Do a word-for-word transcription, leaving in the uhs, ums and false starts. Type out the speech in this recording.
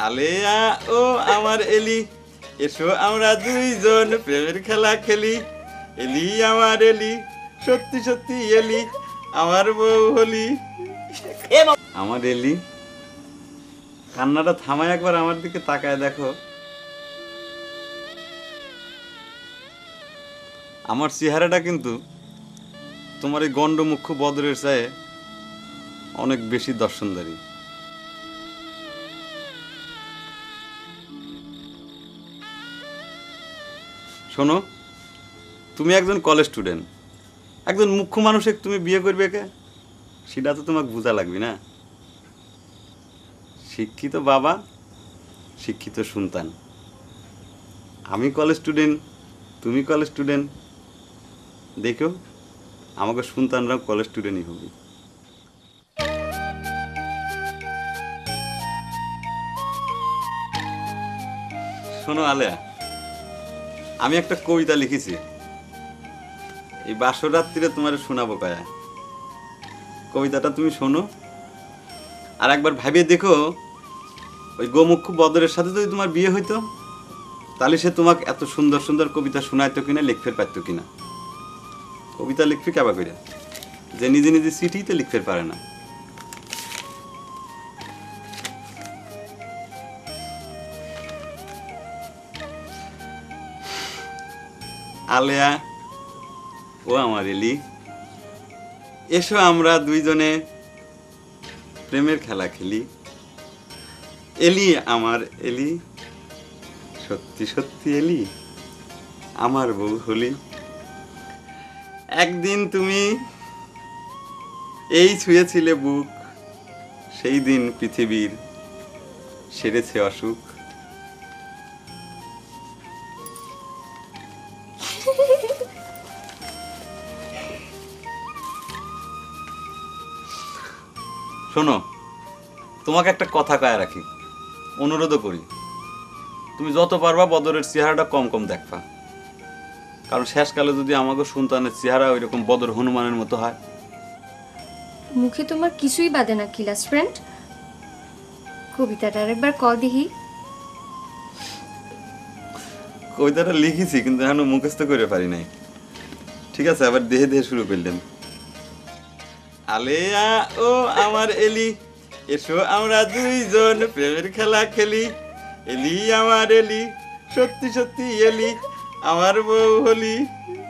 আলেয়া ও আমার এলি, এসো আমরা দুইজন প্রেমের খেলা খেলি। এলি আমার এলি, সত্যি সত্যি এলি, আমার বউ হলি। আমার এলি, কান্নাটা থামায় একবার আমার দিকে তাকায় দেখো। আমার চেহারাটা কিন্তু তোমার এই গণ্ডমুখ্য বদরের চায়ে অনেক বেশি দর্শনদারী। শোনো, তুমি একজন কলেজ স্টুডেন্ট, একজন মুখ্য মানুষকে তুমি বিয়ে করবে কে, সেটা তো তোমাকে বোঝা লাগবে না। শিক্ষিত বাবা, শিক্ষিত সন্তান। আমি কলেজ স্টুডেন্ট, তুমি কলেজ স্টুডেন্ট, দেখো আমাকে সন্তানরাও কলেজ স্টুডেন্টই হবে। শোনো আলেয়া, আমি একটা কবিতা লিখেছি, এই বাসরাত্রিরে তোমার শোনাবো কায়া। কবিতাটা তুমি শোনো, আর একবার ভাবিয়ে দেখো ওই গোমুখ্য বদরের সাথে যদি তোমার বিয়ে হইতো, তাহলে সে তোমাকে এত সুন্দর সুন্দর কবিতা শোনাইতো কিনা, লিখতে পারতো কিনা। কবিতা লিখবে কেবা করে, যে নিজে নিজে চিঠিতে লিখতে পারে না। আলেয়া ও আমার এলি, এসো আমরা দুইজনে প্রেমের খেলা খেলি। এলি আমার এলি, সত্যি সত্যি এলি, আমার বউ হলি। একদিন তুমি এই ছুঁয়েছিলে বুক, সেই দিন পৃথিবীর সেরেছে অসুখ। শোনো, তোমাকে একটা কথা কয়ে রাখি, অনুরোধও করি, তুমি যত পারবা বদরের চেহারাটা কম কম দেখবা, কারণ শেষকালে যদি আমাকে সন্তানের চেহারা ওই রকম বদর হনুমানের মতো হয়। মুখে তোমার কিছুই বাদে না ক্লাস ফ্রেন্ড। কবিতাটা আরেকবার ক দিহি। কবিতাটা লিখেছি কিন্তু এখনো মুখস্থ করে পারি নাই। ঠিক আছে, আবার দেহে দেহে শুরু করলেন। আলেয়া ও আমার এলি, এসো আমরা দুইজন প্রেমের খেলা খেলি। এলি আমার এলি, সত্যি সত্যি এলি, আমার বউ হলি।